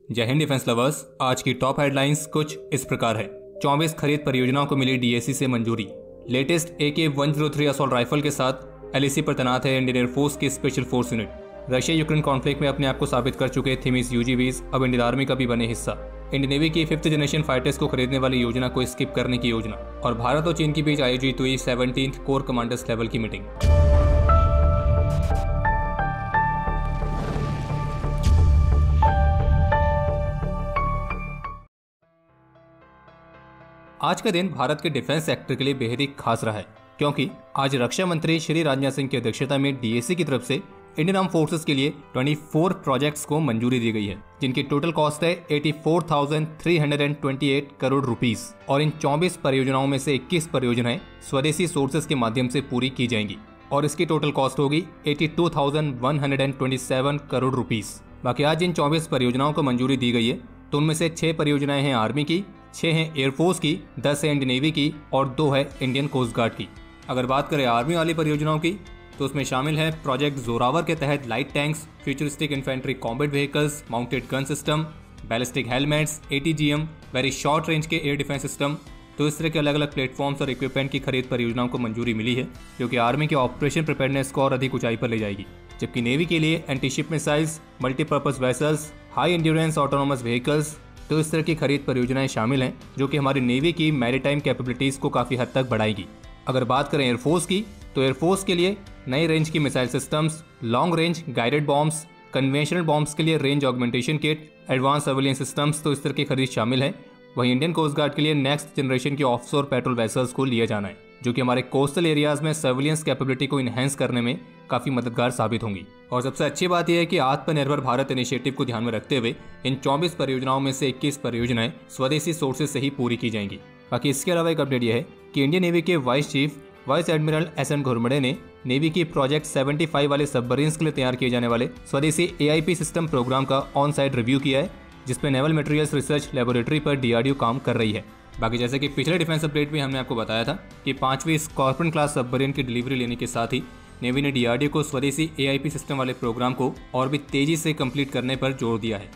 जय Hind defence lovers. आज की टॉप हेडलाइंस कुछ इस प्रकार है। 24 खरीद परियोजनाओं को मिली डीएसी से मंजूरी। लेटेस्ट AK-103 असॉल्ट राइफल के साथ LAC पर तैनात है इंडियन एयरफोर्स की special force unit. Russia Ukraine conflict में अपने आप को साबित कर चुके थिमिस UGVs अब इंडियन आर्मी का भी बने हिस्सा। इंडियन नेवी की 5th जनरेशन फाइटर्स को खरीदने वाली योजना को स्किप करने की योजना। और भारत और चीन के बीच आयोजित हुई 17th कोर कमांडर्स लेवल की मीटिंग। आज का दिन भारत के डिफेंस सेक्टर के लिए बेहद ही खास रहा है, क्योंकि आज रक्षा मंत्री श्री राजनाथ सिंह की अध्यक्षता में डीएसी की तरफ से इंडियन आर्म फोर्सेस के लिए 24 प्रोजेक्ट्स को मंजूरी दी गई है, जिनकी टोटल कॉस्ट है 84,328 करोड़ रुपीस। और इन 24 परियोजनाओं में से 21 परियोजनाएं स्वदेशी सोर्सेस के माध्यम से पूरी की जाएंगी और इसकी टोटल कॉस्ट होगी 82,127 करोड़ रुपीस। बाकी आज इन 24 परियोजनाओं को मंजूरी दी गई है, तो उनमें से 6 परियोजनाएं हैं आर्मी की, 6 हैं एयरफोर्स की, 10 है इंडियन नेवी की और 2 है इंडियन कोस्ट गार्ड की। अगर बात करें आर्मी वाली परियोजनाओं की, तो उसमें शामिल है प्रोजेक्ट जोरावर के तहत light tanks, futuristic infantry combat vehicles, mounted gun system, ballistic helmets, ATGM, very short range के एयर डिफेंस सिस्टम। तो इस तरह के अलग अलग प्लेटफॉर्म्स और इक्विपमेंट की खरीद परियोजनाओं को मंजूरी मिली है, जो कि आर्मी के ऑपरेशन प्रिपेयरनेस को और अधिक ऊंचाई पर ले जाएगी। जबकि नेवी के लिए antiship missiles, multipurpose vessels, high endurance autonomous vehicles, तो इस तरह की खरीद परियोजनाएं शामिल हैं, जो कि हमारी नेवी की मैरीटाइम कैपेबिलिटीज को काफी हद तक बढ़ाएगी। अगर बात करें एयरफोर्स की, तो एयरफोर्स के लिए नई रेंज की missile systems, long range guided bombs, conventional bombs के लिए range augmentation kit, advance surveillance systems, तो इस तरह की खरीद शामिल है। वहीं इंडियन कोस्ट गार्ड के लिए नेक्स्ट जनरेशन की ऑफशोर पेट्रोल वेसल्स को लिया जाना है, जो कि हमारे कोस्टल एरियाज में सर्विलेंस कैपेबिलिटी को इनहेंस करने में काफी मददगार साबित होंगी। और सबसे अच्छी बात यह है कि आत्मनिर्भर भारत इनिशिएटिव को ध्यान में रखते हुए इन 24 परियोजनाओं में से 21 परियोजनाएं स्वदेशी सोर्सेज से ही पूरी की जाएंगी। बाकी इसके अलावा एक अपडेट यह है कि इंडियन नेवी के vice chief vice admiral SN Ghormade ने नेवी की प्रोजेक्ट 75 वाले सबमरीन्स के लिए तैयार किए जाने वाले स्वदेशी AIP सिस्टम प्रोग्राम का ऑन साइट रिव्यू किया है, जिसमें नेवल मटेरियल्स रिसर्च लेबोरेटरी पर DRDO काम कर रही है। बाकी जैसे कि पिछले डिफेंस अपडेट में हमने आपको बताया था कि 5वीं स्कॉर्पियन क्लास सबमरीन की डिलीवरी लेने के साथ ही नेवी ने DRDO को स्वदेशी AIP सिस्टम वाले प्रोग्राम को और भी तेजी से कंप्लीट करने पर जोर दिया है।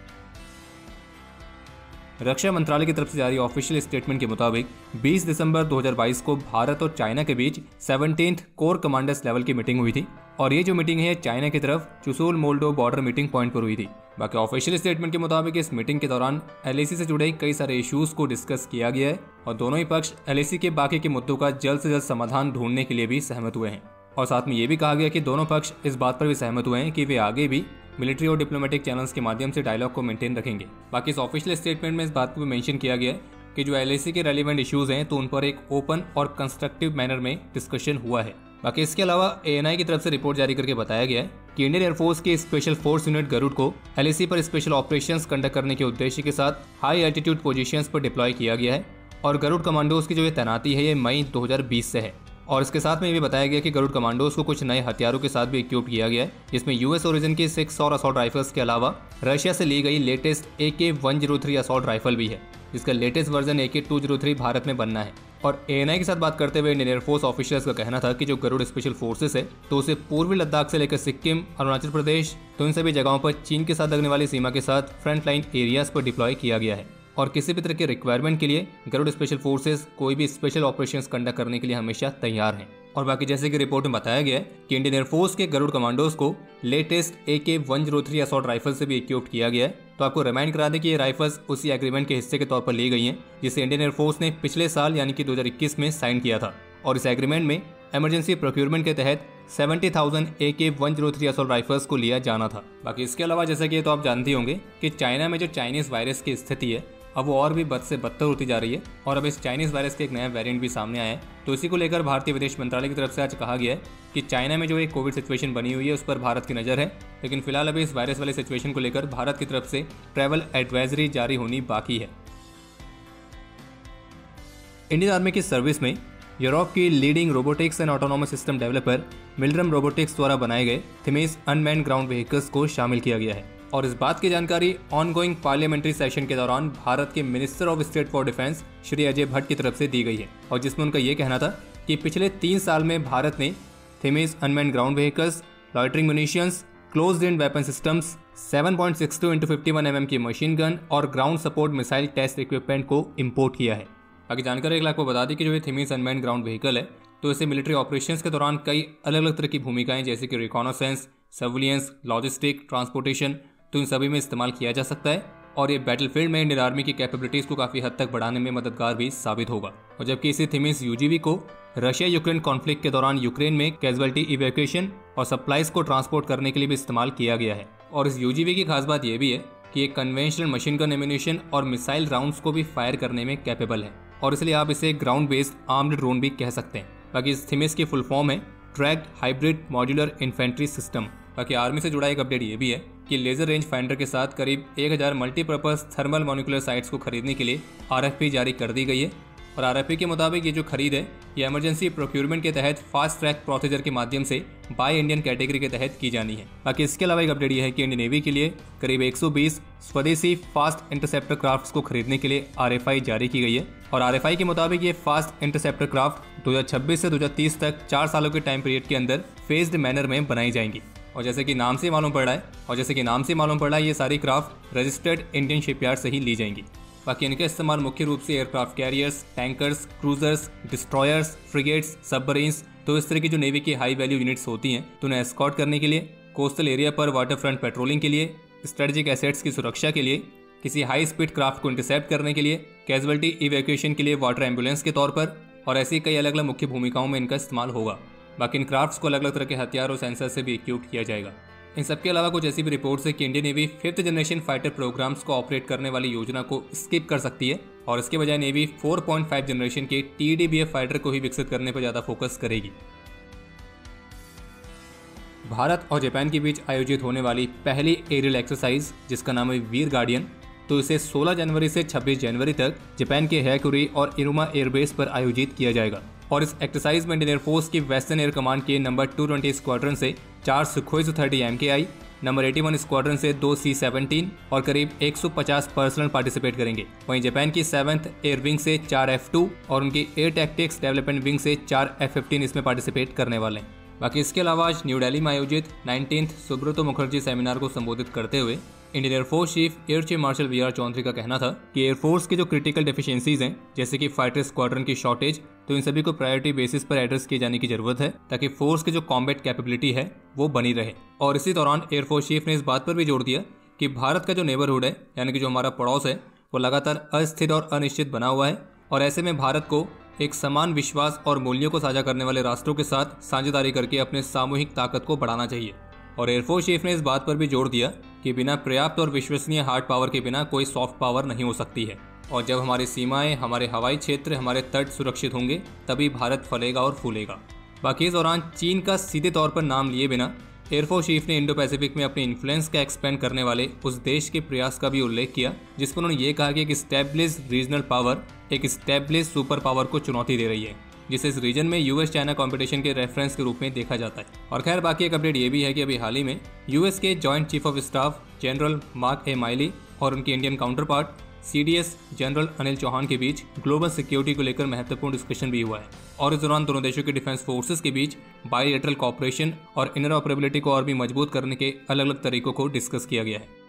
रक्षा मंत्रालय की तरफ से जारी ऑफिशियल स्टेटमेंट के मुताबिक 20 दिसंबर 2022 को भारत और चाइना के बीच 17th कोर कमांडर्स लेवल की मीटिंग हुई थी और ये जो मीटिंग है चाइना की तरफ Chushul Moldo border meeting point पर हुई थी। बाकी ऑफिशियल स्टेटमेंट के मुताबिक इस मीटिंग के दौरान LAC से जुड़े कई सारे इश्यूज को डिस्कस किया गया है और दोनों ही पक्ष LAC के बाकी के मुद्दों का जल्द से जल्द समाधान ढूंढने के लिए भी सहमत हुए हैं। और साथ में ये भी कहा गया कि दोनों पक्ष इस बात पर भी सहमत हुए हैं कि वे आगे भी मिलिट्री और डिप्लोमेटिक चैनल्स के माध्यम से डायलॉग को मेंटेन रखेंगे। बाकी इस ऑफिशियल स्टेटमेंट में इस बात को भी मेंशन किया गया है कि जो LAC के रेलिवेंट इश्यूज हैं तो उन पर एक ओपन और कंस्ट्रक्टिव मैनर में डिस्कशन हुआ है। बाकी इसके अलावा ANI की तरफ से रिपोर्ट जारी करके बताया गया है कि इंडियन एयरफोर्स की स्पेशल फोर्स यूनिट गरुड़ को LAC पर स्पेशल ऑपरेशंस कंडक्ट करने के उद्देश्य के साथ हाई एल्टीट्यूड पोजीशंस पर डिप्लॉय किया गया है और गरुड़ कमांडोज की जो ये तैनाती है ये मई 2020 से है। और इसके साथ में ये भी बताया गया कि गरुड़ कमांडोज को कुछ नए हथियारों के साथ भी इक्विप किया गया है, जिसमें US ओरिजिन की 6 और असॉल्ट राइफल्स के अलावा रशिया से ली गई लेटेस्ट AK-103 असॉल्ट राइफल भी है, जिसका लेटेस्ट वर्जन AK-203 भारत में बनना है। और ANI के साथ बात करते हुए इंडियन एयरफोर्स ऑफिशियल्स का कहना था कि जो गरुड़ स्पेशल फोर्सेस है तो उसे पूर्वी लद्दाख से लेकर सिक्किम, अरुणाचल प्रदेश, तो इन सभी जगहों पर चीन के साथ लगने वाली सीमा के साथ फ्रंट लाइन एरियाज पर डिप्लॉय किया गया है और किसी भी तरह के रिक्वायरमेंट के लिए गरुड़ स्पेशल फोर्सेस कोई भी स्पेशल ऑपरेशंस कंडक्ट करने के लिए हमेशा तैयार हैं। और बाकी जैसे कि रिपोर्ट में बताया गया है कि इंडियन एयरफोर्स के गरुड़ कमांडोज को लेटेस्ट AK-103 असॉल्ट राइफल से भी इक्विप्ड किया गया है। तो आपको रिमाइंड करा दें कि ये राइफल्स उसी एग्रीमेंट के हिस्से के तौर पर ली गई हैं, जिसे इंडियन एयरफोर्स ने पिछले साल यानी कि 2021 में साइन किया था। और इस एग्रीमेंट में इमरजेंसी प्रोक्योरमेंट के तहत 70,000 AK-103 असॉल्ट राइफल्स को लिया जाना था। बाकी इसके अलावा जैसा कि तो आप जानते होंगे कि चाइना में जो चाइनीज वायरस की स्थिति है अब वो और भी बद से बदतर होती जा रही है और अब इस चाइनीज वायरस के एक नया वेरिएंट भी सामने आया है। तो इसी को लेकर भारतीय विदेश मंत्रालय की तरफ से आज कहा गया है कि चाइना में जो एक कोविड सिचुएशन बनी हुई है उस पर भारत की नज़र है, लेकिन फिलहाल अभी इस वायरस वाले सिचुएशन को लेकर भारत की तरफ से ट्रैवल एडवाइजरी जारी होनी बाकी है। इंडियन आर्मी की सर्विस में यूरोप की leading robotics and autonomous system developer Milrem robotics द्वारा बनाए गए थिमिस अनमैन्ड ग्राउंड व्हीकल्स को शामिल किया गया है। और इस बात की जानकारी ऑनगोइंग पार्लियामेंट्री सेशन के दौरान भारत के minister of state for defence Shri Ajay Bhatt की तरफ से दी गई है और जिसमें उनका ये कहना था कि पिछले 3 साल में भारत ने THeMIS unmanned ground vehicles, loitering munitions, closed in weapon systems, 7.62 × 51 mm की मशीन गन और ground support missile test equipment को इंपोर्ट किया है। बाकी जानकारी एक लाख को बता दी कि जो ये थिमीज अनमैन्ड ग्राउंड व्हीकल है तो इसे मिलिट्री ऑपरेशंस के दौरान कई अलग अलग तरह की भूमिकाएं जैसे कि रिकॉनसेंस, सर्विलियंस, लॉजिस्टिक, ट्रांसपोर्टेशन, तो इन सभी में इस्तेमाल किया जा सकता है और ये बैटलफील्ड में इंडियन आर्मी की कैपेबिलिटीज को काफी हद तक बढ़ाने में मददगार भी साबित होगा। और जबकि इसी थिमीज यूजीवी को रशिया यूक्रेन कॉन्फ्लिक्ट के दौरान यूक्रेन में कैजुअलिटी इवैक्यूएशन और सप्लाईज को ट्रांसपोर्ट करने के लिए भी इस्तेमाल किया गया है। और इस यूजीवी की खास बात यह भी है कि एक कन्वेंशनल मशीन गन एम्यूनेशन और मिसाइल राउंड्स को भी फायर करने में कैपेबल है और इसलिए आप इसे ग्राउंड बेस्ड आर्म्ड ड्रोन भी कह सकते हैं। बाकी इस थिमीज की फुल फॉर्म है tracked hybrid modular infantry system. बाकी आर्मी से जुड़ा एक अपडेट ये भी है कि लेजर रेंज फाइंडर के साथ करीब 1000 मल्टीपर्पज थर्मल मॉलिक्यूलर साइट्स को खरीदने के लिए आरएफपी जारी कर दी गई है और आरएफपी के मुताबिक ये जो खरीद है ये इमरजेंसी प्रोक्यूरमेंट के तहत फास्ट ट्रैक प्रोसीजर के माध्यम से बाय इंडियन कैटेगरी के तहत की जानी है। बाकी इसके अलावा एक अपडेट ये है कि इंडियन नेवी के लिए करीब 120 स्वदेशी फास्ट इंटरसेप्टर क्राफ्ट्स को खरीदने के लिए आरएफआई जारी की गई है और आरएफआई के मुताबिक ये फास्ट इंटरसेप्टर क्राफ्ट 2026 से 2030 तक 4 सालों के टाइम पीरियड के अंदर फेज्ड मैनर में बनाई जाएंगी। और जैसे कि नाम से मालूम पड़ रहा है ये सारी क्राफ्ट रजिस्टर्ड इंडियन शिपयार्ड से ही ली जाएंगी। बाकी इनका इस्तेमाल मुख्य रूप से aircraft carriers, tankers, cruisers, destroyers, frigates, submarines, तो इस तरह की जो नेवी की हाई वैल्यू यूनिट्स होती हैं तो उन्हें एस्कॉर्ट करने के लिए, कोस्टल एरिया पर वाटर फ्रंट पेट्रोलिंग के लिए, स्ट्रेटेजिक एसेट्स की सुरक्षा के लिए, किसी हाई स्पीड क्राफ्ट को इंटरसेप्ट करने के लिए, कैजुअलिटी इवैक्यूएशन के लिए वाटर एम्बुलेंस के तौर पर और ऐसी कई अलग अलग मुख्य भूमिकाओं में इनका इस्तेमाल होगा। बाकी इन क्राफ्ट्स को अलग अलग तरह के हथियार और सेंसर से भी इक्विप किया जाएगा। इन सबके अलावा कुछ ऐसी भी रिपोर्ट्स है कि Indian navy 5th generation fighter programs को ऑपरेट करने वाली योजना को स्किप कर सकती है और इसके बजाय नेवी 4.5 जनरेशन के TDBF फाइटर को ही विकसित करने पर ज्यादा फोकस करेगी। भारत और जापान के बीच आयोजित होने वाली पहली एरियल एक्सरसाइज जिसका नाम है वीर गार्डियन, तो इसे 16 जनवरी से 26 जनवरी तक जापान के हैकुरी और इनुमा एयरबेस पर आयोजित किया जाएगा और इस एक्सरसाइज में इंडियन एयरफोर्स की वेस्टर्न एयर कमांड के नंबर 220 स्क्वाड्रन से 4 Sukhoi Su-30 MKI, number 81 squadron से 2 C-17 और करीब 150 पर्सनल पार्टिसिपेट करेंगे। वहीं जापान की 7th एयर विंग से 4 F-2 और उनकी एयर टैक्टिक्स डेवलपमेंट विंग से 4 F-15 इसमें पार्टिसिपेट करने वाले हैं। बाकी इसके अलावा आज न्यू दिल्ली में आयोजित 19th सुब्रतो मुखर्जी सेमिनार को संबोधित करते हुए Indian air force chief air chief marshal VR Chaudhari का कहना था कि एयरफोर्स की जो क्रिटिकल डेफिशिएंसीज हैं जैसे कि फाइटर स्क्वाड्रन की शॉर्टेज, तो इन सभी को प्रायोरिटी बेसिस पर एड्रेस किए जाने की जरूरत है ताकि फोर्स की जो कॉम्बैट कैपेबिलिटी है वो बनी रहे। और इसी दौरान एयरफोर्स चीफ ने इस बात पर भी जोर दिया कि भारत का जो नेबरहुड है यानी कि जो हमारा पड़ोस है वो लगातार अस्थिर और अनिश्चित बना हुआ है और ऐसे में भारत को एक समान विश्वास और मूल्यों को साझा करने वाले राष्ट्रों के साथ साझेदारी करके अपने सामूहिक ताकत को बढ़ाना चाहिए। और एयरफोर्स चीफ ने इस बात पर भी जोर दिया कि बिना पर्याप्त और विश्वसनीय हार्ड पावर के बिना कोई सॉफ्ट पावर नहीं हो सकती है और जब हमारी सीमाएं, हमारे हवाई क्षेत्र, हमारे तट सुरक्षित होंगे तभी भारत फलेगा और फूलेगा। बाकी इस दौरान चीन का सीधे तौर पर नाम लिए बिना एयरफोर्स चीफ ने इंडो पैसिफिक में अपने इन्फ्लुएंस का एक्सपेंड करने वाले उस देश के प्रयास का भी उल्लेख किया जिस पर उन्होंने ये कहा कि एक स्टैब्लिश रीजनल पावर एक स्टैब्लिश सुपर पावर को चुनौती दे रही है जिसे इस रीजन में यूएस चाइना कंपटीशन के रेफरेंस के रूप में देखा जाता है। और खैर बाकी एक अपडेट ये भी है कि अभी हाल ही में यूएस के joint chief of staff general Mark A Milley और उनके Indian counterpart CDS general Anil Chauhan के बीच ग्लोबल सिक्योरिटी को लेकर महत्वपूर्ण डिस्कशन भी हुआ है और इस दौरान दोनों देशों के डिफेंस फोर्सेस के बीच बायलैटरल कॉपरेशन और इनर ऑपरेबिलिटी को और भी मजबूत करने के अलग अलग तरीकों को डिस्कस किया गया है।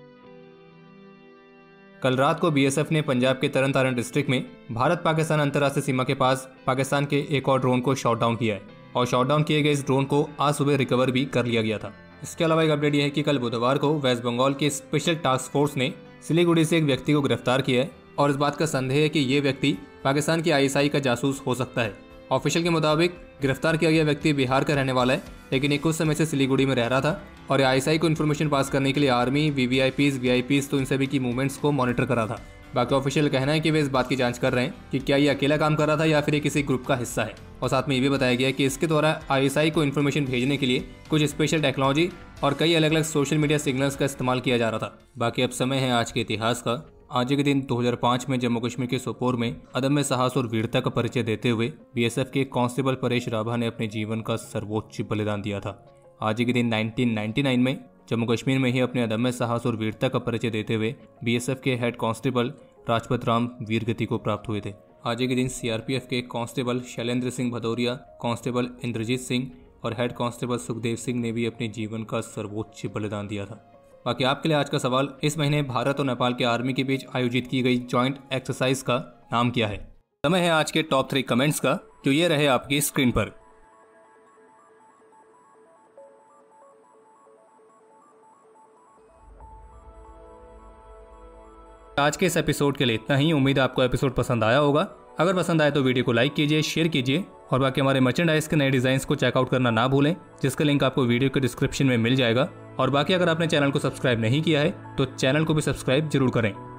कल रात को BSF ने पंजाब के तरन तारण डिस्ट्रिक्ट में भारत पाकिस्तान अंतर्राष्ट्रीय सीमा के पास पाकिस्तान के एक और ड्रोन को शॉट डाउन किया है और शॉट डाउन किए गए इस ड्रोन को आज सुबह रिकवर भी कर लिया गया था। इसके अलावा एक अपडेट यह है कि कल बुधवार को वेस्ट बंगाल के स्पेशल टास्क फोर्स ने सिलीगुड़ी से एक व्यक्ति को गिरफ्तार किया है और इस बात का संदेह है कि ये व्यक्ति पाकिस्तान की ISI का जासूस हो सकता है। ऑफिशियल के मुताबिक गिरफ्तार किया गया व्यक्ति बिहार का रहने वाला है लेकिन ये कुछ समय से सिलीगुड़ी में रह रहा था और ISI को इन्फॉर्मेशन पास करने के लिए आर्मी, VVIPs तो इन सभी की मूवमेंट्स को मॉनिटर कर रहा था। बाकी ऑफिशियल कहना है कि वे इस बात की जांच कर रहे हैं कि क्या ये अकेला काम कर रहा था या फिर ये किसी ग्रुप का हिस्सा है और साथ में ये भी बताया गया कि इसके द्वारा ISI को इन्फॉर्मेशन भेजने के लिए कुछ स्पेशल टेक्नोलॉजी और कई अलग अलग सोशल मीडिया सिग्नल्स का इस्तेमाल किया जा रहा था। बाकी अब समय है आज के इतिहास का। आज के दिन 2005 में जम्मू कश्मीर के सोपोर में अदम्य साहस और वीरता का परिचय देते हुए BSF के कांस्टेबल परेश राभा ने अपने जीवन का सर्वोच्च बलिदान दिया था। आज के दिन 1999 में जम्मू कश्मीर में ही अपने अदम्य साहस और वीरता का परिचय देते हुए BSF के हेड कांस्टेबल राजपत राम वीरगति को प्राप्त हुए थे। आज के दिन CRPF के कांस्टेबल शैलेंद्र सिंह भदौरिया, कांस्टेबल इंद्रजीत सिंह और हेड कांस्टेबल सुखदेव सिंह ने भी अपने जीवन का सर्वोच्च बलिदान दिया था। बाकी आपके लिए आज का सवाल, इस महीने भारत और नेपाल के आर्मी के बीच आयोजित की गई जॉइंट एक्सरसाइज का नाम क्या है? समय है आज के टॉप 3 कमेंट्स का, जो ये रहे आपकी स्क्रीन पर। आज के इस एपिसोड के लिए इतना ही। उम्मीद है आपको एपिसोड पसंद आया होगा। अगर पसंद आए तो वीडियो को लाइक कीजिए, शेयर कीजिए और बाकी हमारे मर्चेंडाइज के नए डिजाइन्स को चेकआउट करना ना भूलें, जिसका लिंक आपको वीडियो के डिस्क्रिप्शन में मिल जाएगा। और बाकी अगर आपने चैनल को सब्सक्राइब नहीं किया है तो चैनल को भी सब्सक्राइब जरूर करें।